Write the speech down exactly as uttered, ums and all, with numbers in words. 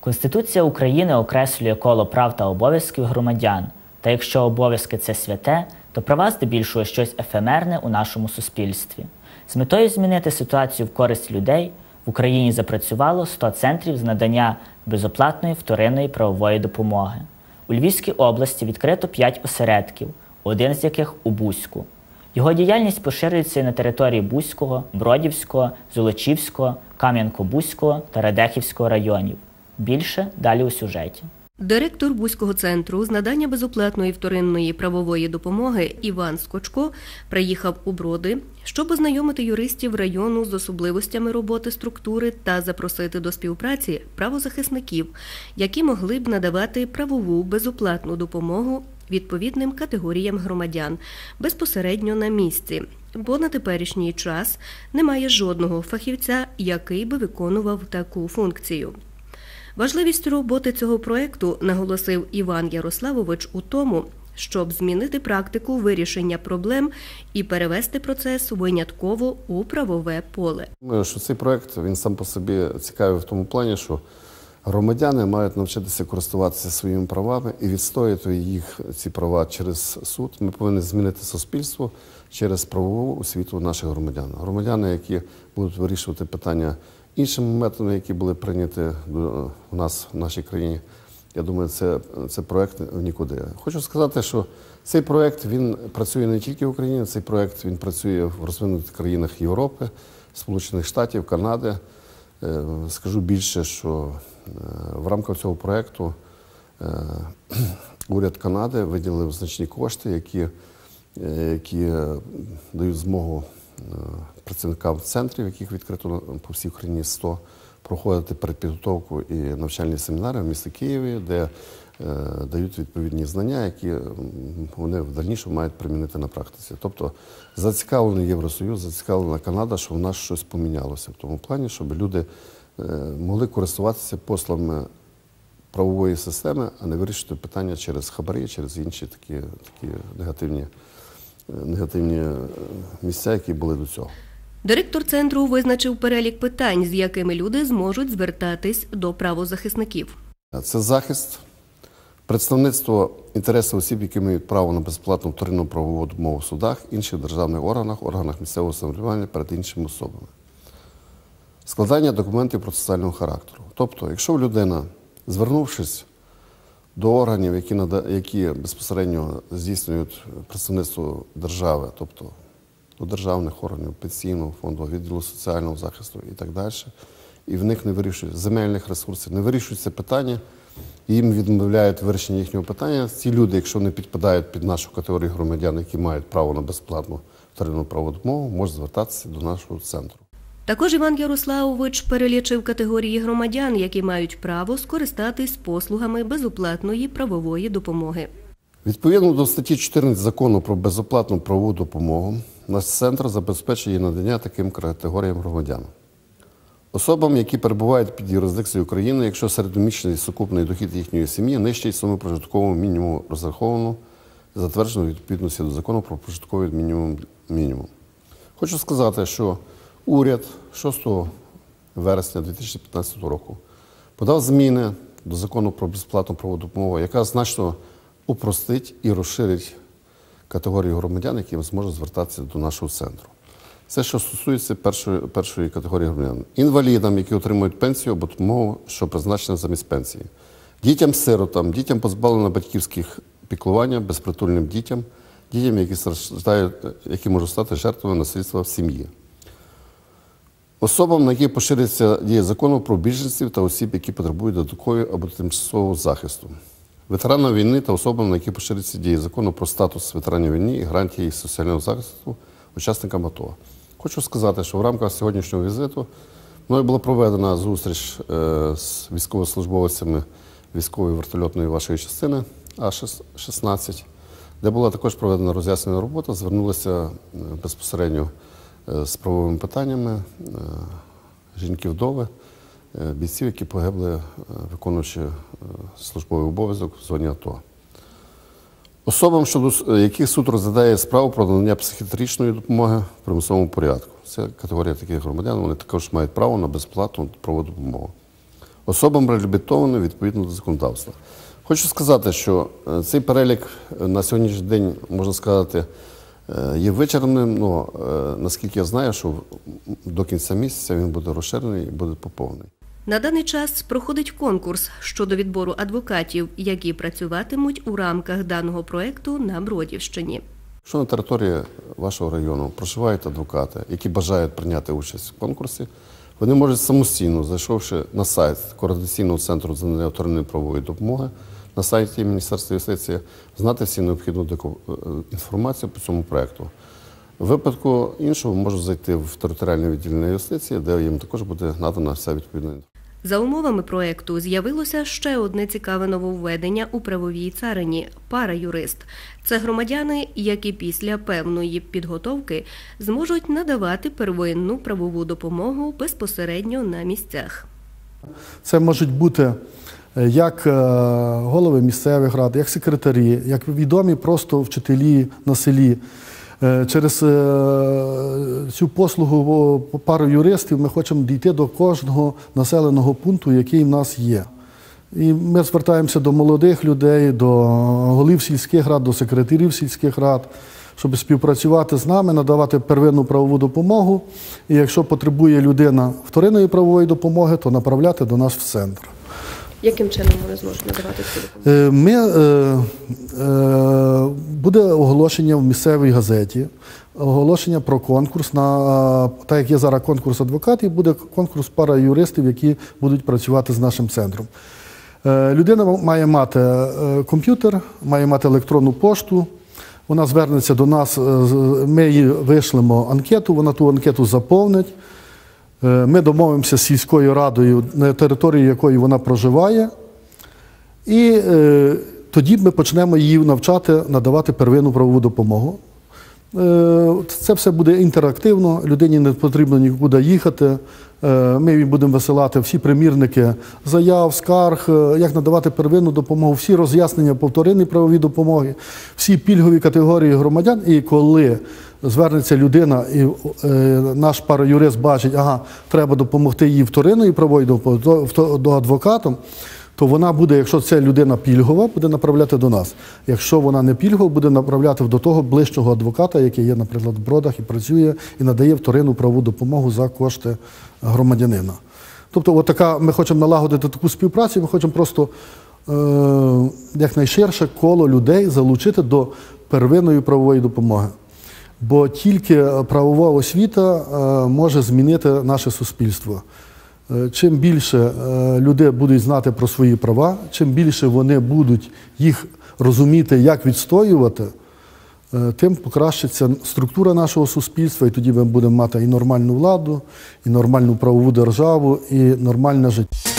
Конституція України окреслює коло прав та обов'язків громадян. Та якщо обов'язки – це святе, то права здебільшого щось ефемерне у нашому суспільстві. З метою змінити ситуацію в користь людей в Україні запрацювало сто центрів з надання безоплатної вторинної правової допомоги. У Львівській області відкрито п'ять осередків, один з яких у Буську. Його діяльність поширюється і на території Буського, Бродівського, Золочівського, Кам'янко-Бузького та Радехівського районів. Більше далі у сюжеті. Директор Буського центру з надання безоплатної вторинної правової допомоги Іван Скочко приїхав у Броди, щоб ознайомити юристів району з особливостями роботи структури та запросити до співпраці правозахисників, які могли б надавати правову безоплатну допомогу відповідним категоріям громадян безпосередньо на місці, бо на теперішній час немає жодного фахівця, який би виконував таку функцію. Важливість роботи цього проєкту, наголосив Іван Ярославович, у тому, щоб змінити практику вирішення проблем і перевести процес винятково у правове поле. Думаю, що цей проєкт, він сам по собі цікавий в тому плані, що громадяни мають навчитися користуватися своїми правами і відстояти їх, ці права, через суд. Ми повинні змінити суспільство через правову освіту наших громадян. Громадяни, які будуть вирішувати питання іншими методами, які були прийняті у нас в нашій країні, я думаю, це, це проєкт нікуди. Хочу сказати, що цей проєкт, він працює не тільки в Україні, цей проєкт, він працює в розвинутих країнах Європи, Сполучених Штатів, Канади. Скажу більше, що в рамках цього проєкту уряд Канади виділив значні кошти, які, які дають змогу працівникам центрів, яких відкрито по всій Україні сто, проходити передпідготовку і навчальні семінари в місті Києві, де е, дають відповідні знання, які вони в дальнішому мають примінити на практиці. Тобто зацікавлений Євросоюз, зацікавлена Канада, що в нас щось помінялося в тому плані, щоб люди е, могли користуватися послугами правової системи, а не вирішити питання через хабарі, через інші такі, такі негативні, негативні місця, які були до цього. Директор центру визначив перелік питань, з якими люди зможуть звертатись до правозахисників. Це захист, представництво інтересів осіб, які мають право на безплатну вторинну правову допомогу в судах, інших державних органах, органах місцевого самоврядування перед іншими особами. Складання документів процесуального характеру. Тобто, якщо людина, звернувшись до органів, які, які безпосередньо здійснюють представництво держави, тобто до державних органів, пенсійного фонду, відділу соціального захисту і так далі, і в них не вирішують земельних ресурсів, не вирішують це питання, і їм відмовляють вирішення їхнього питання. Ці люди, якщо не підпадають під нашу категорію громадян, які мають право на безплатну вторинну правову допомогу, можуть звертатися до нашого центру. Також Іван Ярославович перелічив категорії громадян, які мають право скористатись послугами безоплатної правової допомоги. Відповідно до статті чотирнадцять Закону про безоплатну правову допомогу, наш центр забезпечує надання таким категоріям громадян. Особам, які перебувають під юрисдикцією України, якщо середньомісячний сукупний дохід їхньої сім'ї нижчий суми прожиткового мінімуму розрахованого, затвердженого у відповідності до Закону про прожитковий мінімум. мінімум. Хочу сказати, що уряд шостого вересня дві тисячі п'ятнадцятого року подав зміни до Закону про безплатну правову допомогу, яка значно упростить і розширить категорію громадян, які зможуть звертатися до нашого центру. Це, що стосується першої, першої категорії громадян. Інвалідам, які отримують пенсію або допомогу, що призначена замість пенсії. Дітям-сиротам, дітям позбавленим батьківських піклування, безпритульним дітям, дітям, які, страждають, які можуть стати жертвами насильства в сім'ї. Особам, на які поширюється дія закону про біженців та осіб, які потребують додаткового або тимчасового захисту. Ветеранам війни та особам, на які поширюється дія закону про статус ветеранів війни і гарантії соціального захисту учасникам АТО. Хочу сказати, що в рамках сьогоднішнього візиту мною була проведена зустріч з військовослужбовцями військової вертольотної вашої частини А шістнадцять, де була також проведена роз'яснена робота, звернулися безпосередньо з правовими питаннями жінки-вдови, бійців, які погибли, виконуючи службовий обов'язок в зоні АТО. Особам, щодо яких суд розглядає справу про надання психіатричної допомоги в примусовому порядку. Це категорія таких громадян, вони також мають право на безплатну правову допомогу. особам реабілітованим відповідно до законодавства. Хочу сказати, що цей перелік на сьогоднішній день, можна сказати, є вичерпним, але наскільки я знаю, що до кінця місяця він буде розширений і буде поповнений. На даний час проходить конкурс щодо відбору адвокатів, які працюватимуть у рамках даного проєкту на Бродівщині. Якщо на території вашого району проживають адвокати, які бажають прийняти участь в конкурсі, вони можуть самостійно, зайшовши на сайт Координаційного центру з надання вторинної правової допомоги, на сайті Міністерства юстиції, знати всю необхідну інформацію по цьому проєкту. В випадку іншого можуть зайти в територіальне відділення юстиції, де їм також буде надана вся відповідна інформація. За умовами проєкту з'явилося ще одне цікаве нововведення у правовій царині – параюрист. Це громадяни, які після певної підготовки зможуть надавати первинну правову допомогу безпосередньо на місцях. Це можуть бути як голови місцевих рад, як секретарі, як відомі просто вчителі на селі. Через цю послугу пару юристів ми хочемо дійти до кожного населеного пункту, який в нас є. І ми звертаємося до молодих людей, до голів сільських рад, до секретарів сільських рад, щоб співпрацювати з нами, надавати первинну правову допомогу. І якщо потребує людина вторинної правової допомоги, то направляти до нас в центр. Яким чином вони зможуть надавати цю допомогу? Ми, е, е, буде оголошення в місцевій газеті, оголошення про конкурс. На, так як є зараз конкурс адвокатів, буде конкурс пара юристів, які будуть працювати з нашим центром. Е, людина має мати комп'ютер, має мати електронну пошту. Вона звернеться до нас, ми їй вишлемо анкету, вона ту анкету заповнить. Ми домовимося з сільською радою, на території якої вона проживає, і е, тоді ми почнемо її навчати надавати первинну правову допомогу. Е, це все буде інтерактивно, людині не потрібно нікуди їхати. Е, ми їй будемо висилати всі примірники заяв, скарг, як надавати первинну допомогу, всі роз'яснення по вторинній правовій допомоги, всі пільгові категорії громадян. І коли звернеться людина, і е, наш параюрист бачить, ага, треба допомогти їй вторинної правової допомоги, до, до адвокатом, то вона буде, якщо це людина пільгова, буде направляти до нас. Якщо вона не пільгова, буде направляти до того ближчого адвоката, який є, наприклад, в Бродах і працює, і надає вторинну правову допомогу за кошти громадянина. Тобто, от така, ми хочемо налагодити таку співпрацю, ми хочемо просто е, якнайширше коло людей залучити до первинної правової допомоги. Бо тільки правова освіта може змінити наше суспільство. Чим більше люди будуть знати про свої права, чим більше вони будуть їх розуміти, як відстоювати, тим покращиться структура нашого суспільства, і тоді ми будемо мати і нормальну владу, і нормальну правову державу, і нормальне життя.